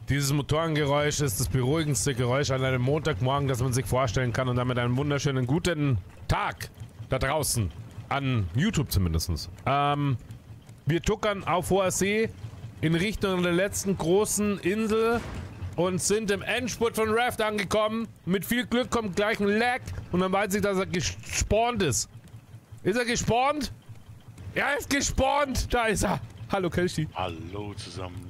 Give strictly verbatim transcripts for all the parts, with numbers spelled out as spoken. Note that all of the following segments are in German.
Dieses Motorengeräusch ist das beruhigendste Geräusch an einem Montagmorgen, das man sich vorstellen kann und damit einen wunderschönen guten Tag da draußen. An YouTube zumindest. Ähm, wir tuckern auf hoher See in Richtung der letzten großen Insel und sind im Endspurt von Raft angekommen. Mit viel Glück kommt gleich ein Lag und dann weiß ich, dass er gespawnt ist. Ist er gespawnt? Er ist gespawnt! Da ist er! Hallo Kelchi. Hallo zusammen.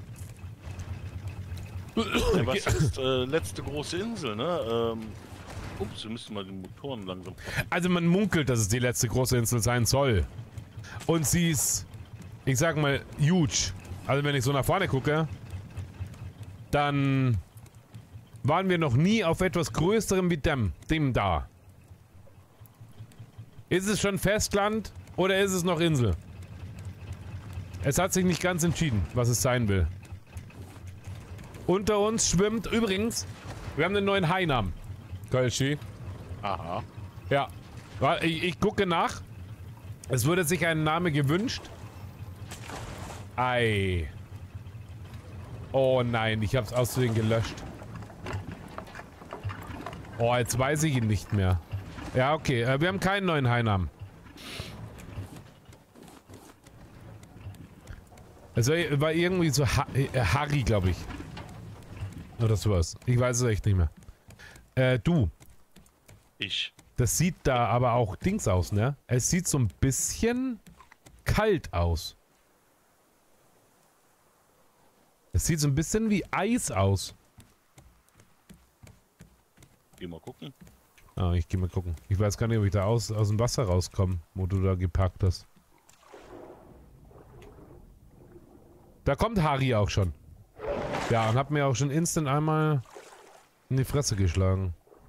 Ja, was ist äh, letzte große Insel, ne? Ähm, ups, wir müssen mal den Motoren langsam... Also man munkelt, dass es die letzte große Insel sein soll. Und sie ist, ich sag mal, huge. Also wenn ich so nach vorne gucke, dann waren wir noch nie auf etwas Größerem wie dem, dem da. Ist es schon Festland oder ist es noch Insel? Es hat sich nicht ganz entschieden, was es sein will. Unter uns schwimmt übrigens, wir haben einen neuen Hainamen. Kölschi. Aha. Ja. Ich, ich gucke nach. Es wurde sich ein Name gewünscht. Ei. Oh nein, ich hab's aus Versehen gelöscht. Oh, jetzt weiß ich ihn nicht mehr. Ja, okay. Äh, wir haben keinen neuen Hainamen. Es war, war irgendwie so ha äh, Harry, glaube ich. Oder sowas. Ich weiß es echt nicht mehr. Äh, du. Ich. Das sieht da aber auch Dings aus, ne? Es sieht so ein bisschen kalt aus. Es sieht so ein bisschen wie Eis aus. Geh mal gucken. Ah, ich geh mal gucken. Ich weiß gar nicht, ob ich da aus, aus dem Wasser rauskomme, wo du da geparkt hast. Da kommt Harry auch schon. Ja, und hat mir auch schon instant einmal in die Fresse geschlagen.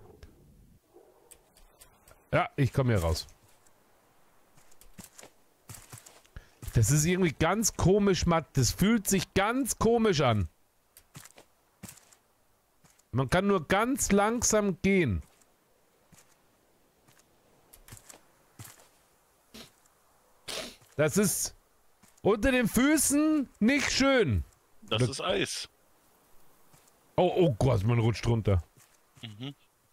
Ja, ich komme hier raus. Das ist irgendwie ganz komisch, Matt. Das fühlt sich ganz komisch an. Man kann nur ganz langsam gehen. Das ist unter den Füßen nicht schön. Das ist Eis. Oh, oh Gott, man rutscht runter. Mhm.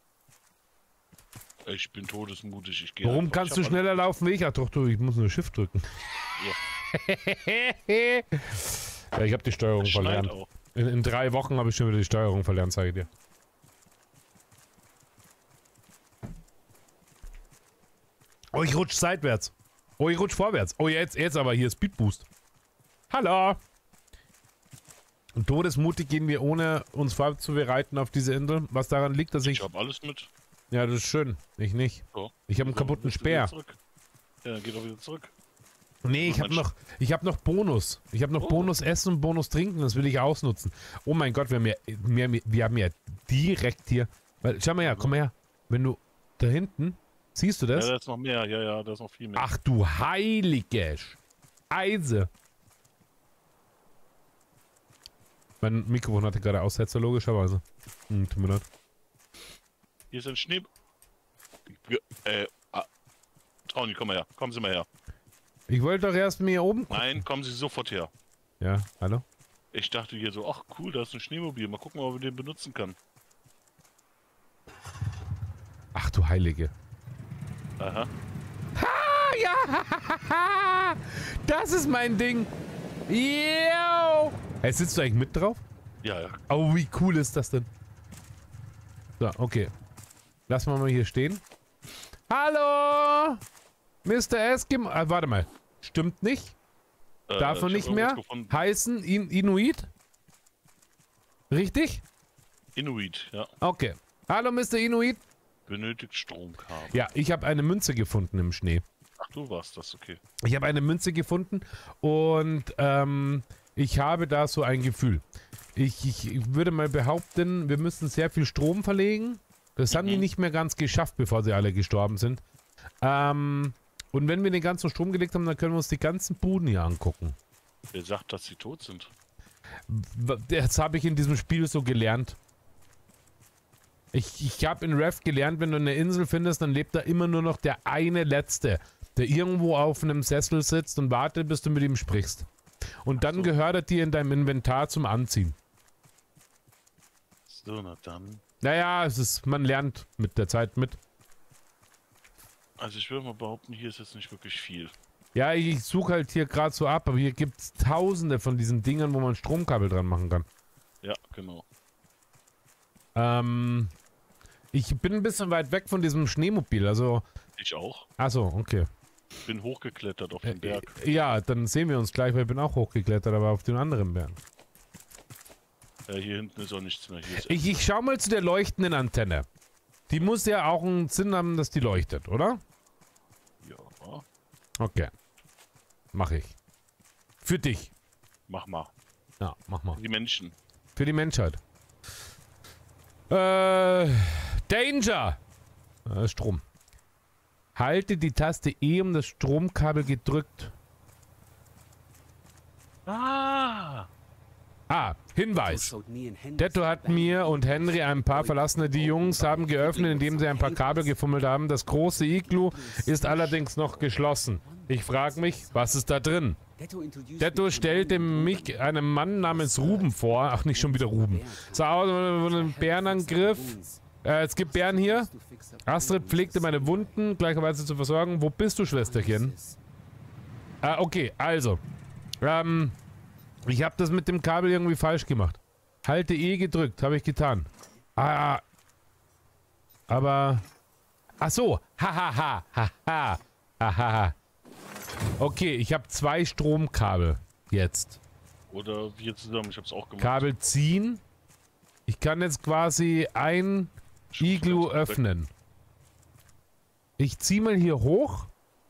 Ich bin todesmutig. Ich gehe Warum einfach. kannst du schneller laufen wie ich? Ach doch, du, ich muss nur Shift drücken. Ja. Ja, ich habe die Steuerung verlernt. In, in drei Wochen habe ich schon wieder die Steuerung verlernt, sage ich dir. Oh, ich rutsch seitwärts. Oh, ich rutsch vorwärts. Oh, jetzt, jetzt aber hier Speed Boost. Hallo. Und todesmutig gehen wir, ohne uns vorzubereiten auf diese Insel. Was daran liegt, dass ich... Ich habe alles mit. Ja, das ist schön. Ich nicht. So. Ich habe einen So, kaputten willst du Speer. wieder zurück? Ja, dann geh doch wieder zurück. Nee, ich habe noch, ich habe noch Bonus. Ich habe noch Oh. Bonus Essen und Bonus Trinken. Das will ich ausnutzen. Oh mein Gott, wir haben ja, wir, wir haben ja direkt hier. Weil, schau mal her, komm mal her. Wenn du da hinten, siehst du das? Ja, da ist noch mehr. Ja, ja, da ist noch viel mehr. Ach du heilige Eise. Mein Mikrofon hatte gerade Aussetzer, logischerweise. Hm, tut mir leid. Hier ist ein Schnee... Äh, ah. Trauni, komm mal her. Kommen Sie mal her. Ich wollte doch erst mir hier oben gucken. Nein, kommen Sie sofort her. Ja, hallo? Ich dachte hier so, ach cool, da ist ein Schneemobil. Mal gucken, ob wir den benutzen kann. Ach du Heilige. Aha. Ah, ja! Das ist mein Ding! Yo! Hey, sitzt du eigentlich mit drauf? Ja, ja. Oh, wie cool ist das denn? So, okay. Lass mal mal hier stehen. Hallo! Mister Eskimo... Ah, warte mal. Stimmt nicht? Äh, Darf man ich nicht hab mehr irgendwas gefunden. heißen In Inuit? Richtig? Inuit, ja. Okay. Hallo, Mister Inuit. Benötigt Stromkabel. Ja, ich habe eine Münze gefunden im Schnee. Ach, du warst das, okay. Ich habe eine Münze gefunden und ähm, ich habe da so ein Gefühl. Ich, ich, ich würde mal behaupten, wir müssen sehr viel Strom verlegen. Das haben die nicht mehr ganz geschafft, bevor sie alle gestorben sind. Ähm, und wenn wir den ganzen Strom gelegt haben, dann können wir uns die ganzen Buden hier angucken. Wer sagt, dass sie tot sind? Das habe ich in diesem Spiel so gelernt. Ich, ich habe in Rev gelernt, wenn du eine Insel findest, dann lebt da immer nur noch der eine Letzte, der irgendwo auf einem Sessel sitzt und wartet, bis du mit ihm sprichst. Und dann so. gehört er dir in deinem Inventar zum Anziehen. So, na dann. Naja, es ist, man lernt mit der Zeit mit. Also ich würde mal behaupten, hier ist jetzt nicht wirklich viel. Ja, ich, ich suche halt hier gerade so ab, aber hier gibt es tausende von diesen Dingern, wo man Stromkabel dran machen kann. Ja, genau. Ähm, ich bin ein bisschen weit weg von diesem Schneemobil, also... Ich auch. Achso, okay. Ich bin hochgeklettert auf den Berg. Ja, dann sehen wir uns gleich, weil ich bin auch hochgeklettert, aber auf den anderen Berg. Ja, hier hinten ist auch nichts mehr. Hier ist Ich, ich schau mal zu der leuchtenden Antenne. Die muss ja auch einen Sinn haben, dass die leuchtet, oder? Ja, Okay. Mach ich. Für dich. mach mal. Ja, mach mal. Die Menschen. Für die Menschheit. Äh, Danger! Äh, Strom. Halte die Taste E, um das Stromkabel gedrückt. Ah! Ah, Hinweis. Detto hat mir und Henry ein paar verlassene. Die Jungs haben geöffnet, indem sie ein paar Kabel gefummelt haben. Das große Iglu ist allerdings noch geschlossen. Ich frage mich, was ist da drin? Detto stellte mich einem Mann namens Ruben vor. Ach, nicht schon wieder Ruben. Sah aus wie ein Bärenangriff. Äh, es gibt Bären hier. Astrid pflegte meine Wunden, gleicherweise zu versorgen. Wo bist du, Schwesterchen? Ah, okay, also. Ähm... Ich habe das mit dem Kabel irgendwie falsch gemacht. Halte E gedrückt, habe ich getan. Ah. Aber... Ach so. Hahaha. Haha. Haha. Okay, ich habe zwei Stromkabel. Jetzt. Oder wir zusammen, ich hab's auch gemacht. Kabel ziehen. Ich kann jetzt quasi ein Iglu öffnen. Ich ziehe mal hier hoch.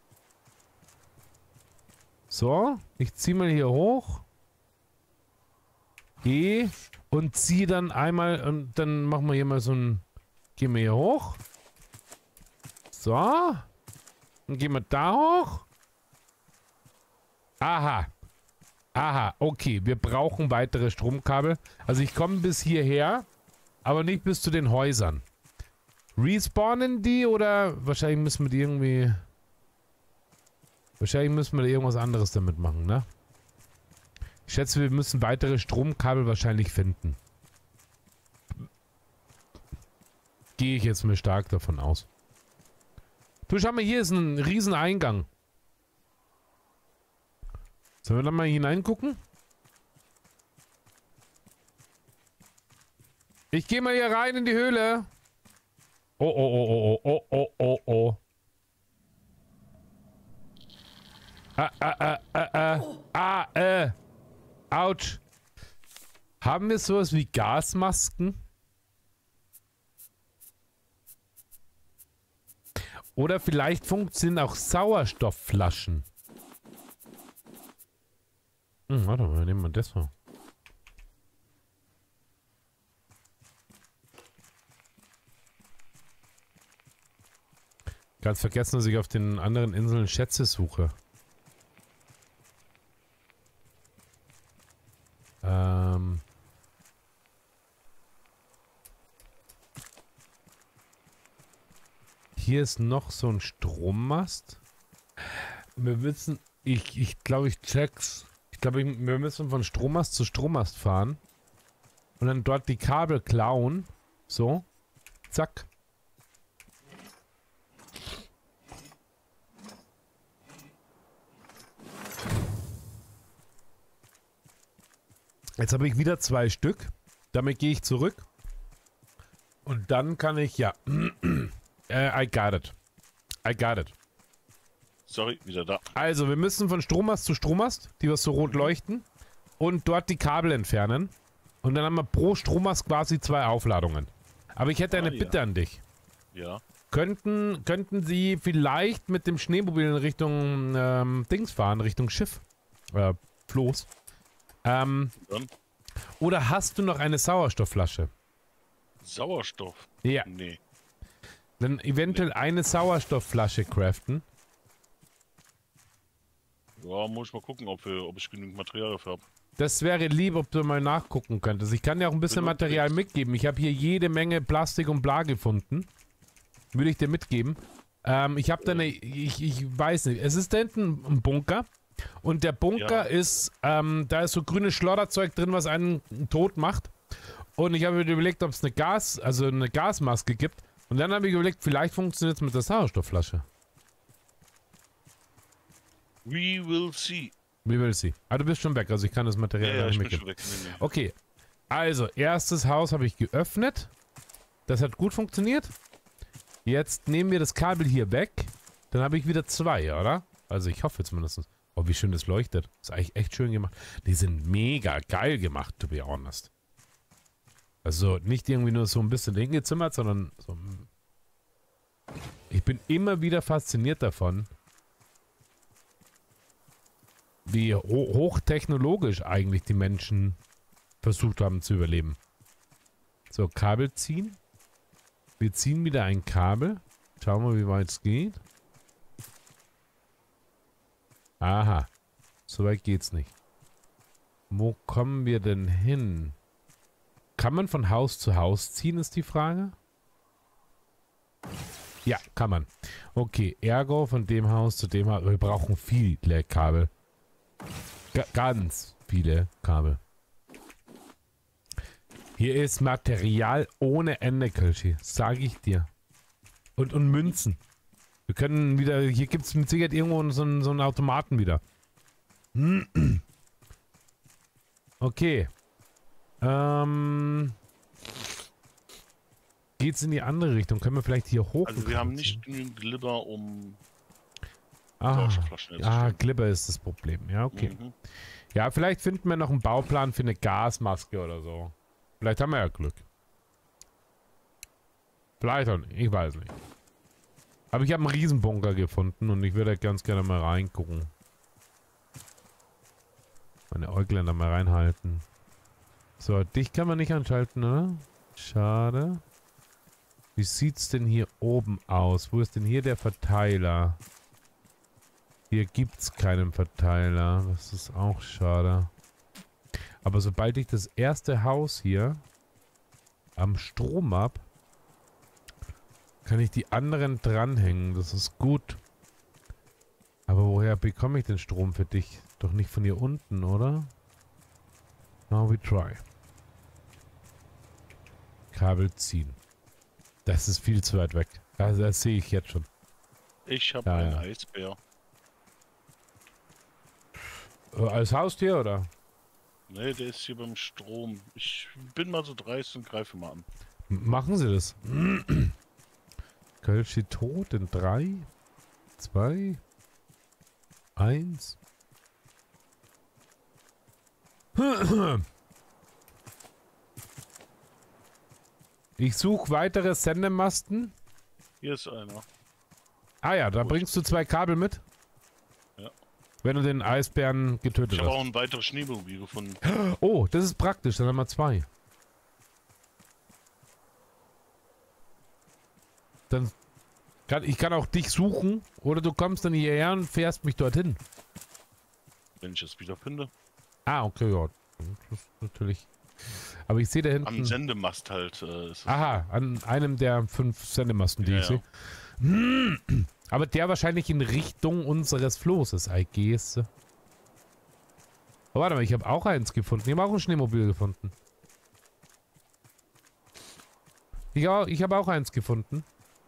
So. Ich ziehe mal hier hoch. Geh und zieh dann einmal und dann machen wir hier mal so ein... Gehen wir hier hoch. So. Dann gehen wir da hoch. Aha. Aha, okay. Wir brauchen weitere Stromkabel. Also ich komme bis hierher, aber nicht bis zu den Häusern. Respawnen die oder wahrscheinlich müssen wir die irgendwie... Wahrscheinlich müssen wir da irgendwas anderes damit machen, ne? Ich schätze, wir müssen weitere Stromkabel wahrscheinlich finden. Gehe ich jetzt mal stark davon aus. Du, schau mal, hier ist ein riesen Eingang. Sollen wir da mal hineingucken? Ich gehe mal hier rein in die Höhle. Oh, oh, oh, oh, oh, oh, oh, oh. Ah, ah, ah, ah, ah, ah, äh. Autsch. Haben wir sowas wie Gasmasken? Oder vielleicht funktionieren auch Sauerstoffflaschen. Hm, warte mal, nehmen wir das mal. Ganz vergessen, dass ich auf den anderen Inseln Schätze suche. Ähm... Hier ist noch so ein Strommast. Wir müssen... Ich, ich glaube, ich check's. Ich glaube, wir müssen von Strommast zu Strommast fahren. Und dann dort die Kabel klauen. So. Zack. Jetzt habe ich wieder zwei Stück. Damit gehe ich zurück. Und dann kann ich... Ja. äh, I got it. I got it. Sorry, wieder da. Also, wir müssen von Strommast zu Strommast, die was so rot leuchten, und dort die Kabel entfernen. Und dann haben wir pro Strommast quasi zwei Aufladungen. Aber ich hätte eine Ah, ja. Bitte an dich. Ja. Könnten, könnten Sie vielleicht mit dem Schneemobil in Richtung ähm, Dings fahren, Richtung Schiff? Äh, Floß. Ähm, Dann oder hast du noch eine Sauerstoffflasche? Sauerstoff. Ja. Nee. Dann eventuell eine Sauerstoffflasche craften. Ja, muss ich mal gucken, ob, wir, ob ich genügend Material dafür habe. Das wäre lieb, ob du mal nachgucken könntest. Ich kann dir auch ein bisschen Bin Material unterwegs. mitgeben. Ich habe hier jede Menge Plastik und bla gefunden. Würde ich dir mitgeben. Ähm, ich habe da eine... Ich, ich weiß nicht. Es ist da hinten ein Bunker. Und der Bunker Ja. ist... Ähm, da ist so grünes Schlotterzeug drin, was einen tot macht. Und ich habe mir überlegt, ob es eine Gas, also eine Gasmaske gibt. Und dann habe ich überlegt, vielleicht funktioniert es mit der Sauerstoffflasche. We will see. Wie will sie? Ah, du bist schon weg, also ich kann das Material Ja, ja, nicht ich bin mitgeben. schon weg. Nee, nee. Okay, also erstes Haus habe ich geöffnet. Das hat gut funktioniert. Jetzt nehmen wir das Kabel hier weg. Dann habe ich wieder zwei, oder? Also ich hoffe zumindest. Oh, wie schön das leuchtet. Ist eigentlich echt schön gemacht. Die sind mega geil gemacht, to be honest. Also nicht irgendwie nur so ein bisschen hingezimmert, sondern so. Ich bin immer wieder fasziniert davon, wie ho hochtechnologisch eigentlich die Menschen versucht haben zu überleben. So, Kabel ziehen. Wir ziehen wieder ein Kabel. Schauen wir, wie weit es geht. Aha. So weit geht's nicht. Wo kommen wir denn hin? Kann man von Haus zu Haus ziehen, ist die Frage? Ja, kann man. Okay, ergo von dem Haus zu dem Haus. Wir brauchen viele Kabel. G ganz viele Kabel. Hier ist Material ohne Ende, Kölschi. Sage ich dir. Und, und Münzen. Wir können wieder... Hier gibt es mit Sicherheit irgendwo so einen, so einen Automaten wieder. Okay. Ähm... Geht's in die andere Richtung? Können wir vielleicht hier hoch? Also wir haben nicht genügend Glibber, um Ah, Sauerstoffflaschen ah, herzustellen. Glibber ist das Problem. Ja, okay. Mhm. Ja, vielleicht finden wir noch einen Bauplan für eine Gasmaske oder so. Vielleicht haben wir ja Glück. Vielleicht auch nicht. Ich weiß nicht. Aber ich habe einen Riesenbunker gefunden und ich würde ganz gerne mal reingucken. Meine Äuglein da mal reinhalten. So, dich kann man nicht anschalten, oder? Schade. Wie sieht's denn hier oben aus? Wo ist denn hier der Verteiler? Hier gibt's keinen Verteiler. Das ist auch schade. Aber sobald ich das erste Haus hier am Strom hab, kann ich die anderen dranhängen. Das ist gut. Aber woher bekomme ich den Strom für dich? Doch nicht von hier unten, oder? Now we try. Kabel ziehen. Das ist viel zu weit weg. Also das sehe ich jetzt schon. Ich habe Ja, einen ja. Eisbär. Äh, als Haustier, oder? Ne, der ist hier beim Strom. Ich bin mal so dreist und greife mal an. M machen Sie das. Kölschi tot in drei, zwei, eins. Ich suche weitere Sendemasten. Hier ist einer. Ah ja, da Gut. bringst du zwei Kabel mit. Ja. Wenn du den Eisbären getötet Ich habe hast. auch ein weiteres Schneemobil gefunden. Oh, das ist praktisch, dann haben wir zwei. Dann kann ich kann auch dich suchen oder du kommst dann hierher und fährst mich dorthin. Wenn ich es wieder finde. Ah, okay, ja. Das ist natürlich. Aber ich sehe da Am hinten. Sendemast halt. Äh, ist es. Aha, an einem der fünf Sendemasten, die Ja, ich ja. sehe. Aber der wahrscheinlich in Richtung unseres Flosses, I guess. Oh, warte mal, ich habe auch eins gefunden. Ich habe auch ein Schneemobil gefunden. Ich, auch, ich habe auch eins gefunden.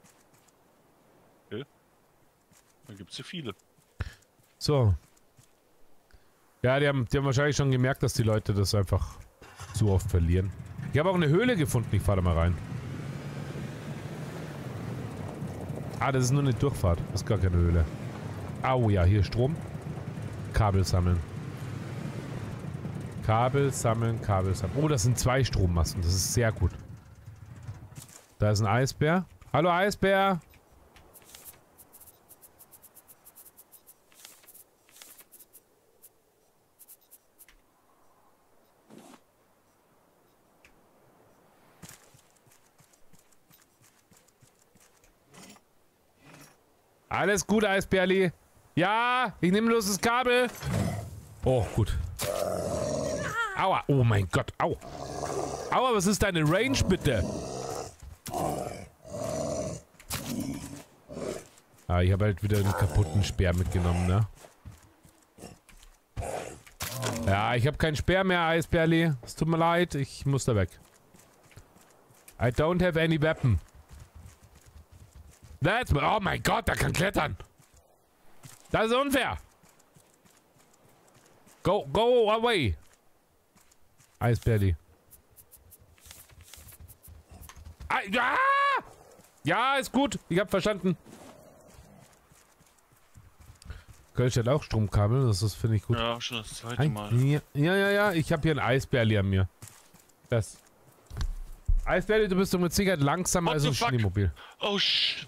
Da gibt es hier viele. So. Ja, die haben, die haben wahrscheinlich schon gemerkt, dass die Leute das einfach zu oft verlieren. Ich habe auch eine Höhle gefunden. Ich fahre da mal rein. Ah, das ist nur eine Durchfahrt. Das ist gar keine Höhle. Au, ja, hier Strom. Kabel sammeln. Kabel sammeln, Kabel sammeln. Oh, das sind zwei Strommasten. Das ist sehr gut. Da ist ein Eisbär. Hallo Eisbär! Alles gut, Eisbärli. Ja, ich nehme bloß das Kabel. Oh, gut. Aua. Oh mein Gott. Au. Aua, was ist deine Range, bitte? Ah, ich habe halt wieder einen kaputten Speer mitgenommen, ne? Ja, ich habe keinen Speer mehr, Eisbärli. Es tut mir leid, ich muss da weg. I don't have any weapon. That's... Oh mein Gott, der kann klettern. Das ist unfair. Go, go away. Eisbärli. Ah, ja! Ja, ist gut. Ich hab verstanden. Kölsch hat auch Stromkabel. Das ist, finde ich, gut. Ja, schon das zweite Ein, Mal. ja, ja, ja. Ich habe hier ein Eisbärli an mir. Das. Eisbärli, du bist doch mit Sicherheit langsamer What als the ein fuck? Schneemobil. Oh shit.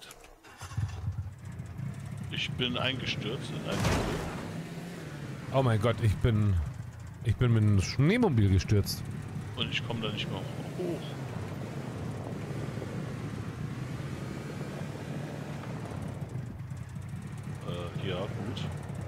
Ich bin eingestürzt in ein Oh mein Gott, ich bin... Ich bin mit einem Schneemobil gestürzt. und ich komme da nicht mehr hoch. Äh, ja, gut.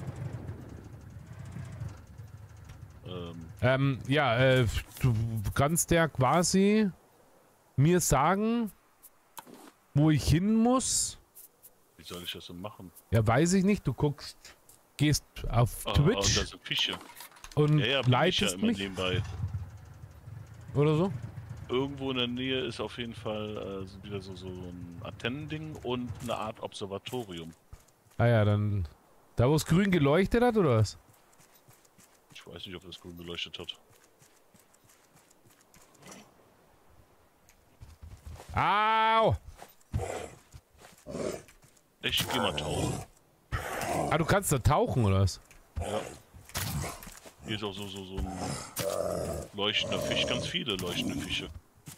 Ähm, Ähm, ja, äh, du kannst ja quasi mir sagen, wo ich hin muss. wie soll ich das so machen? Ja, weiß ich nicht. Du guckst, gehst auf Ah, und Twitch da sind Fische. und Ja, ja, bin ich ja leitest immer mich nebenbei. oder so. Irgendwo in der Nähe ist auf jeden Fall äh, so wieder so, so ein Antennending und eine Art Observatorium. Ah ja, dann... Da, wo es grün geleuchtet hat, oder was? Ich weiß nicht, ob das grün beleuchtet hat. Au! Ich geh mal tauchen. Ah, du kannst da tauchen, oder was? Ja. Hier ist auch so, so, so ein leuchtender Fisch, ganz viele leuchtende Fische.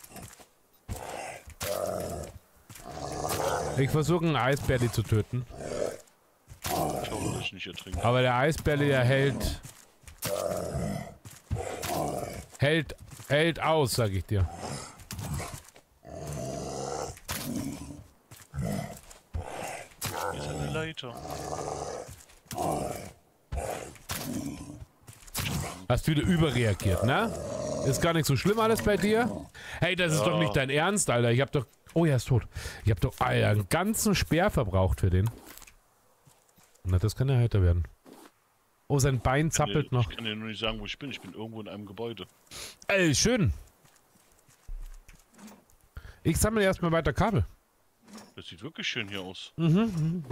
Ich versuche einen Eisbärli zu töten. Ich hoffe, dass ich nicht ertrinke. Aber der Eisbärli, der hält... Hält... Hält aus, sag ich dir. Hier ist eine Leiter. Hast wieder überreagiert, ne? Ist gar nicht so schlimm alles bei dir? Hey, das ist Ja. doch nicht dein Ernst, Alter. Ich hab doch... Oh, er ist tot. Ich hab doch, Alter, einen ganzen Speer verbraucht für den. Na, das kann ja heiter werden. Oh, sein Bein zappelt Ich noch. kann dir nur nicht sagen, wo ich bin. Ich bin irgendwo in einem Gebäude. Ey, schön. Ich sammle erstmal weiter Kabel. Das sieht wirklich schön hier aus. Mhm.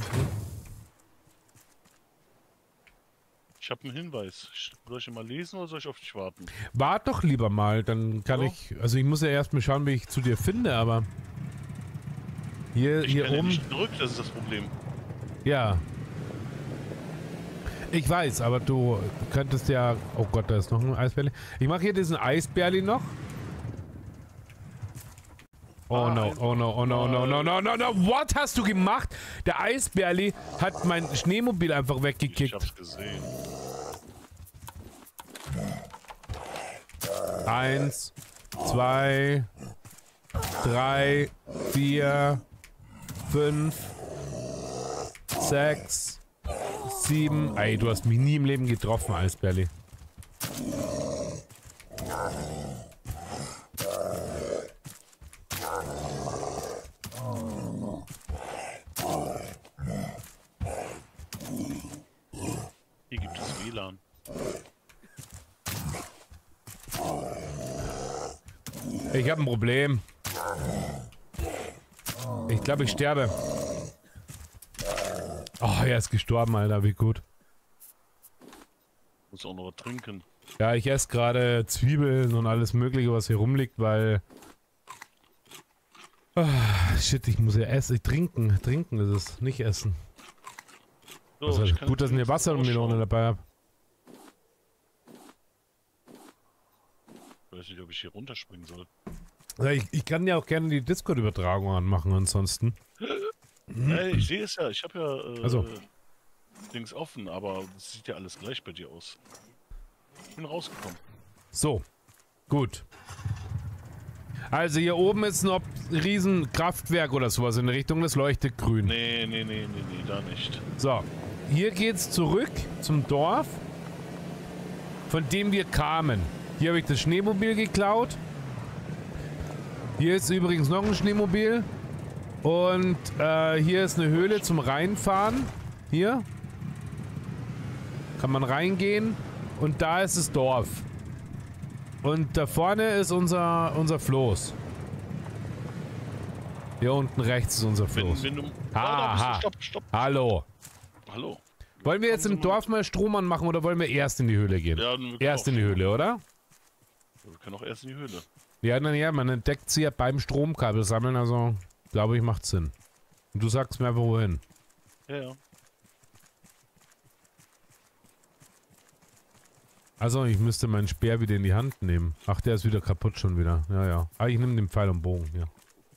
Ich habe einen Hinweis. Soll ich ihn mal lesen oder soll ich auf dich warten? Wart doch lieber mal, dann kann Ja. ich... Also ich muss ja erstmal schauen, wie ich zu dir finde, aber... Hier, Ich hier kann ja oben... nicht zurück, das ist das Problem. Ja. Ich weiß, aber du könntest ja... Oh Gott, da ist noch ein Eisbärli. Ich mache hier diesen Eisbärli noch. Oh Ah, no, einfach oh no, oh no, oh no, no, no, no, no. What hast du gemacht? Der Eisbärli hat mein Schneemobil einfach Ich weggekickt. hab's gesehen. Eins, zwei, drei, vier, fünf, sechs, sieben. Ey, du hast mich nie im Leben getroffen, Eisbärli. Hier gibt es W L A N. Ich habe ein Problem. Ich glaube, ich sterbe. Oh, er ist gestorben, Alter. Wie gut. Muss auch noch was trinken. Ja, ich esse gerade Zwiebeln und alles Mögliche, was hier rumliegt, weil... Ah, shit, ich muss ja essen. Trinken. Trinken ist es, nicht essen. So, Also, ich kann gut, dass ich eine jetzt Wassermelone ausschauen. dabei habe. Ich weiß nicht, ob ich hier runterspringen soll. Ja, ich, ich kann ja auch gerne die Discord-Übertragung anmachen, ansonsten. Hey, ich sehe es ja. Ich habe ja äh, Also. Dings offen, aber es sieht ja alles gleich bei dir aus. Ich bin rausgekommen. So, gut. Also hier oben ist ein Ob- Riesenkraftwerk oder sowas in Richtung, das leuchtet grün. Nee, nee, nee, nee, nee, da nicht. So, hier geht's zurück zum Dorf, von dem wir kamen. Hier habe ich das Schneemobil geklaut. Hier ist übrigens noch ein Schneemobil. Und äh, hier ist eine Höhle zum Reinfahren. Hier. Kann man reingehen. Und da ist das Dorf. Und da vorne ist unser, unser Floß. Hier unten rechts ist unser Wenn, Floß. wenn du... Aha. Stopp, stopp. Hallo. Hallo. Wollen wir jetzt im Dorf mal Strom anmachen oder wollen wir erst in die Höhle gehen? Ja, wir erst in die Höhle, oder? Wir können auch erst in die Höhle. Ja, dann ja, man entdeckt sie ja beim Stromkabel sammeln, also glaube ich, macht Sinn. Und du sagst mir einfach wohin. Ja, ja. Also, ich müsste meinen Speer wieder in die Hand nehmen. Ach, der ist wieder kaputt schon wieder. Ja, ja. Ah, ich nehme den Pfeil und Bogen, ja.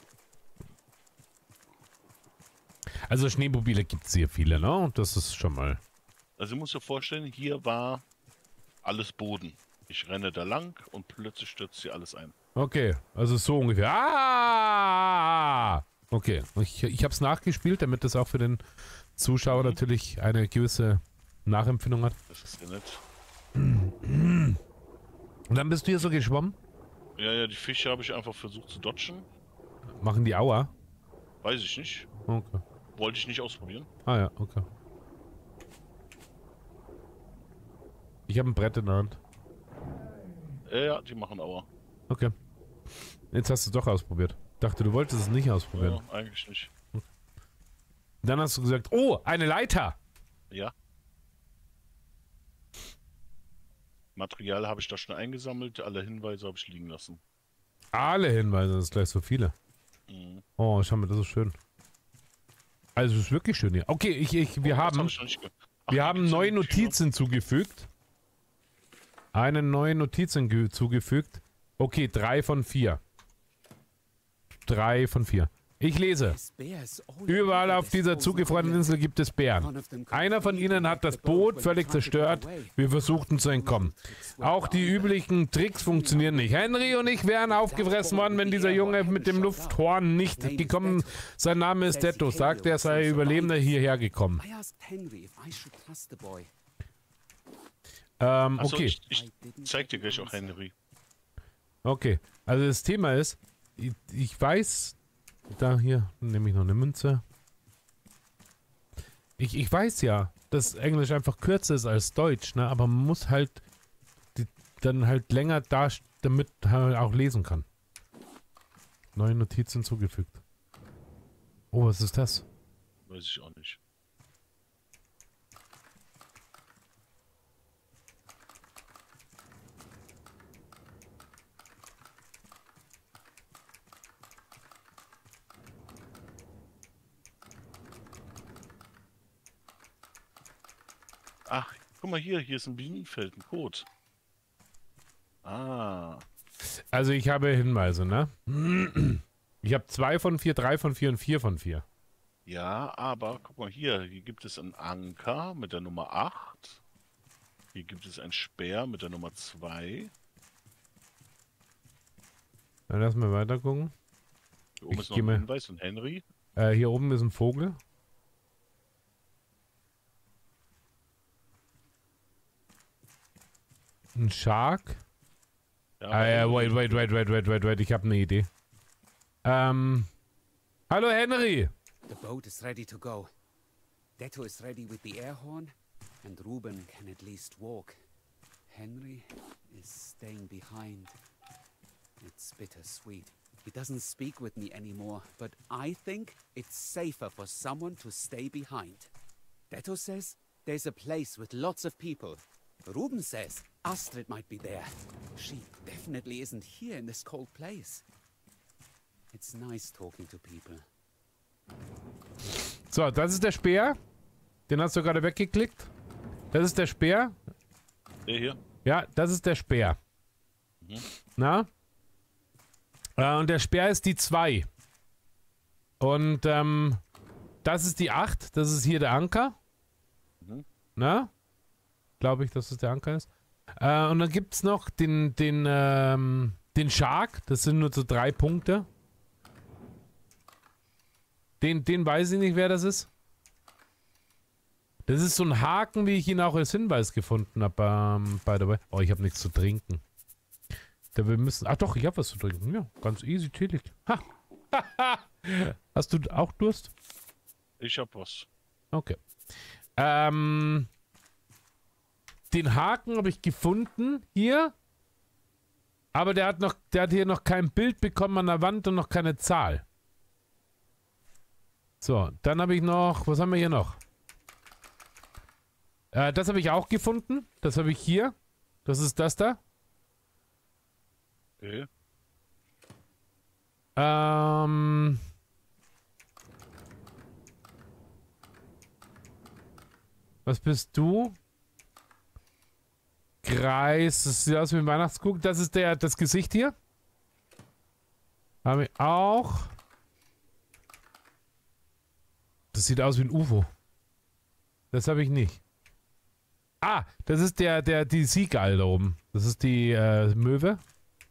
Also, Schneemobile gibt es hier viele, ne? Und das ist schon mal... Also, du musst dir vorstellen, hier war alles Boden. Ich renne da lang und plötzlich stürzt hier alles ein. Okay, also so ungefähr. Ah! Okay, ich, ich habe es nachgespielt, damit das auch für den Zuschauer mhm. natürlich eine gewisse Nachempfindung hat. Das ist ja nett. Und dann bist du hier so geschwommen? Ja, ja, die Fische habe ich einfach versucht zu dodgen. Machen die Aua? Weiß ich nicht. Okay. Wollte ich nicht ausprobieren. Ah ja, okay. Ich habe ein Brett in der Hand. Ja, ja, die machen Aua. Okay. Jetzt hast du es doch ausprobiert. Dachte, du wolltest es nicht ausprobieren. Ja, eigentlich nicht. Okay. Dann hast du gesagt, oh, eine Leiter! Ja. Material habe ich da schon eingesammelt, alle Hinweise habe ich liegen lassen. Alle Hinweise, das ist gleich so viele. Mhm. Oh, schau mal, das ist schön. Also es ist wirklich schön hier. Okay, ich, ich, wir oh, haben, hab ich Ach, wir haben neue Notizen hinzugefügt. Eine neue Notiz hinzugefügt. Okay, drei von vier. Drei von vier. Ich lese. Überall auf dieser zugefrorenen Insel gibt es Bären. Einer von ihnen hat das Boot völlig zerstört. Wir versuchten zu entkommen. Auch die üblichen Tricks funktionieren nicht. Henry und ich wären aufgefressen worden, wenn dieser Junge mit dem Lufthorn nicht gekommen. Sein Name ist Detto. Sagt, er sei Überlebender hierher gekommen. Ähm, okay. Ich, ich zeig dir gleich auch Henry. Okay. Also das Thema ist, ich, ich weiß... Da, hier, nehme ich noch eine Münze. Ich, ich weiß ja, dass Englisch einfach kürzer ist als Deutsch, ne? Aber man muss halt die, dann halt länger da, damit man auch lesen kann. Neue Notizen hinzugefügt. Oh, was ist das? Weiß ich auch nicht. Ach, guck mal hier, hier ist ein Minenfeld, ein Code. Ah. Also ich habe Hinweise, ne? Ich habe zwei von vier, drei von vier und vier von vier. Ja, aber guck mal hier, hier gibt es einen Anker mit der Nummer acht. Hier gibt es einen Speer mit der Nummer zwei. Dann lass mal weiter gucken. Hier oben ich ist noch ein Hinweis von Henry. Äh, hier oben ist ein Vogel. Ein Shark. Ja, ah, ja, wait, wait, wait, wait, wait, wait, wait, ich habe eine Idee. Ähm, hallo Henry. The boat is ready to go. Detto is ready with the air horn, and Ruben can at least walk. Henry is staying behind. It's bittersweet. He doesn't speak with me anymore, but I think it's safer for someone to stay behind. Detto says there's a place with lots of people. Ruben says Astrid might be there. She definitely isn't here in this cold place. It's nice talking to people. So, das ist der Speer. Den hast du gerade weggeklickt. Das ist der Speer. Der hier? Ja, das ist der Speer. Mhm. Na? Äh, und der Speer ist die zwei. Und ähm, das ist die acht. Das ist hier der Anker. Mhm. Na? Glaube ich, dass es der Anker ist. Äh, und dann gibt es noch den, den, ähm, den Shark. Das sind nur so drei Punkte. Den, den weiß ich nicht, wer das ist. Das ist so ein Haken, wie ich ihn auch als Hinweis gefunden habe. Ähm, by the way. Oh, ich habe nichts zu trinken. Da wir müssen. Ach doch, ich habe was zu trinken. Ja, ganz easy, chillig. Ha. Hast du auch Durst? Ich hab was. Okay. Ähm. Den Haken habe ich gefunden hier. Aber der hat noch, der hat hier noch kein Bild bekommen an der Wand und noch keine Zahl. So, dann habe ich noch... Was haben wir hier noch? Äh, das habe ich auch gefunden. Das habe ich hier. Das ist das da. Okay. Ähm... Was bist du? Kreis. Das sieht aus wie ein Weihnachtskuchen. Das ist der, das Gesicht hier. Habe ich auch. Das sieht aus wie ein U F O. Das habe ich nicht. Ah, das ist der, der, die Seagull da oben. Das ist die äh, Möwe.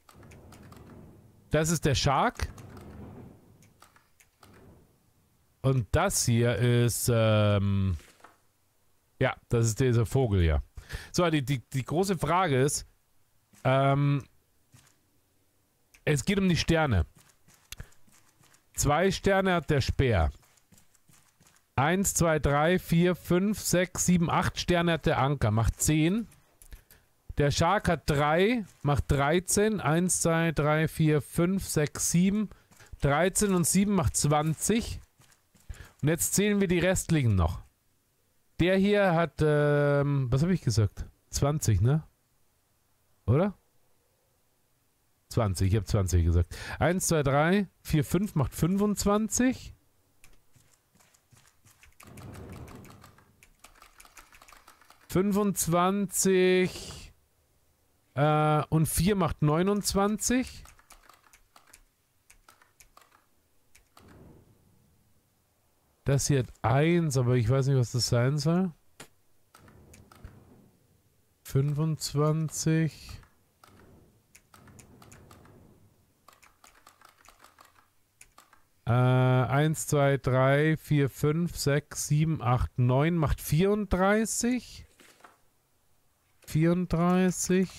Das ist der Shark. Und das hier ist, ähm... ja, das ist dieser Vogel hier. So, die, die, die große Frage ist, ähm, es geht um die Sterne. Zwei Sterne hat der Speer. Eins, zwei, drei, vier, fünf, sechs, sieben, acht Sterne hat der Anker, macht zehn. Der Shark hat drei, macht dreizehn. Eins, zwei, drei, vier, fünf, sechs, sieben. dreizehn und sieben macht zwanzig. Und jetzt zählen wir die restlichen noch. Der hier hat, ähm, was habe ich gesagt? zwanzig, ne? Oder? zwanzig, ich habe zwanzig gesagt. eins, zwei, drei, vier, fünf macht fünfundzwanzig. fünfundzwanzig äh, und vier macht neunundzwanzig. Das hier hat eins, aber ich weiß nicht, was das sein soll. fünfundzwanzig. Äh, eins, zwei, drei, vier, fünf, sechs, sieben, acht, neun macht vierunddreißig. vierunddreißig.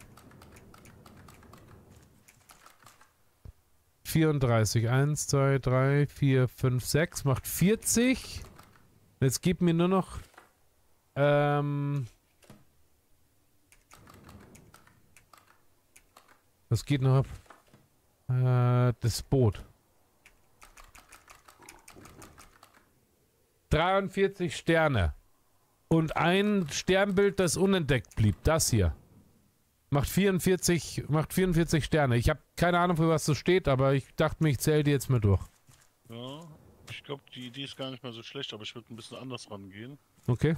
vierunddreißig. eins, zwei, drei, vier, fünf, sechs macht vierzig. Jetzt gib mir nur noch ähm was geht noch ab? Äh, das Boot. dreiundvierzig Sterne. Und ein Sternbild, das unentdeckt blieb. Das hier. Macht vierundvierzig, macht vierundvierzig Sterne. Ich habe keine Ahnung, für was das steht, aber ich dachte mir, ich zähle die jetzt mal durch. Ja, ich glaube, die Idee ist gar nicht mal so schlecht, aber ich würde ein bisschen anders rangehen. Okay.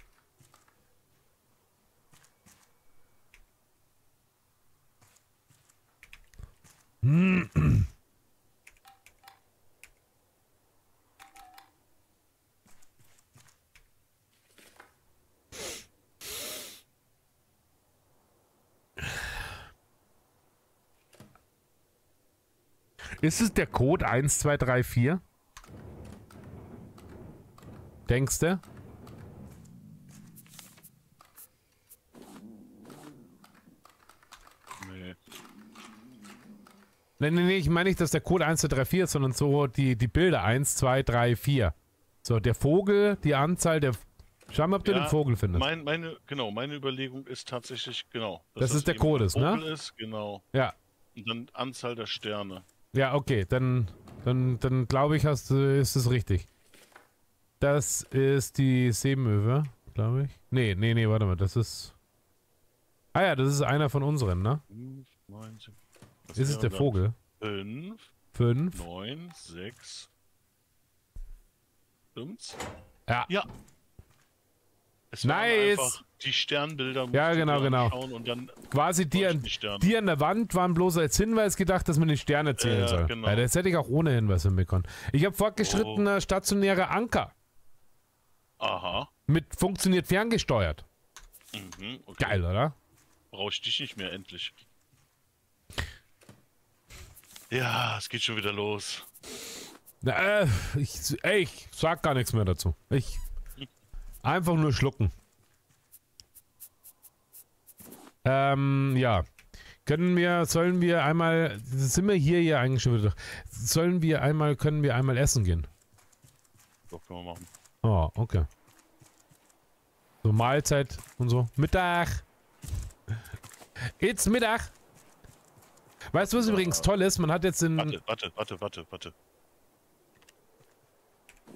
Hm. Ist es der Code eins zwei drei vier? Denkst du? Nee. Nee, nee, nee, ich meine nicht, dass der Code eins zwei drei vier ist, sondern so die, die Bilder eins zwei drei vier. So, der Vogel, die Anzahl der... Schau mal, ob du Ja, den Vogel findest. Mein, meine, genau, meine Überlegung ist tatsächlich, genau. Das ist der eben Code, ein ne? Vogel ist, genau. Ja. Und dann Anzahl der Sterne. Ja, okay, dann, dann, dann glaube ich, hast du, ist es richtig. Das ist die Seemöwe, glaube ich. Nee, nee, nee, warte mal, das ist... Ah ja, das ist einer von unseren, ne? fünf, neun, sechs, Ist es der Vogel? fünf, fünf. neun, sechs, fünf. Ja. Ja. Es waren Nice. einfach die Sternbilder. musst Ja, du genau, dir genau. anschauen Und dann Quasi die an, die Sterne. die an der Wand waren bloß als Hinweis gedacht, dass man die Sterne zählen Ja, soll. genau. Ja, das hätte ich auch ohne Hinweis hinbekommen. Ich habe fortgeschrittene Oh. stationäre Anker. Aha. Mit funktioniert ferngesteuert. Mhm, okay. Geil, oder? Brauche ich dich nicht mehr, endlich. Ja, es geht schon wieder los. Na, äh, ich, ey, ich sag gar nichts mehr dazu. Ich einfach nur schlucken. Ähm, ja. Können wir, sollen wir einmal, sind wir hier hier eigentlich schon wieder, sollen wir einmal, können wir einmal essen gehen? Doch, können wir machen. Oh, okay. So Mahlzeit und so. Mittag. It's Mittag. Weißt du, was übrigens toll ist? Man hat jetzt in... Warte, warte, warte, warte, warte.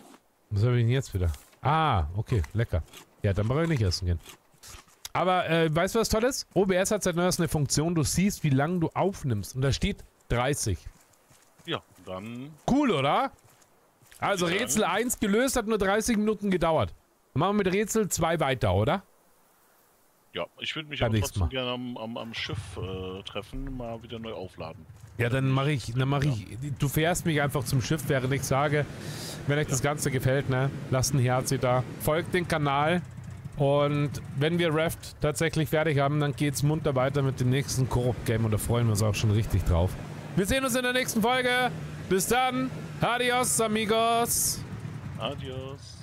Was habe ich denn jetzt wieder? Ah, okay, lecker. Ja, dann brauche ich nicht essen gehen. Aber, äh, weißt du, was toll ist? O B S hat seit neuestem eine Funktion, du siehst, wie lange du aufnimmst. Und da steht dreißig. Ja, dann... Cool, oder? Also Ja. Rätsel eins gelöst, hat nur dreißig Minuten gedauert. Dann machen wir mit Rätsel zwei weiter, oder? Ja, ich würde mich Beim aber nächsten trotzdem Mal. gerne am, am, am Schiff äh, treffen, mal wieder neu aufladen. Ja, dann mache ich, dann mache ich, du fährst mich einfach zum Schiff, während ich sage, wenn euch das Ganze gefällt, ne, lasst ein Herz da, folgt den Kanal und wenn wir Raft tatsächlich fertig haben, dann geht's munter weiter mit dem nächsten Koop-Game und da freuen wir uns auch schon richtig drauf. Wir sehen uns in der nächsten Folge. Bis dann. Adios, amigos. Adios.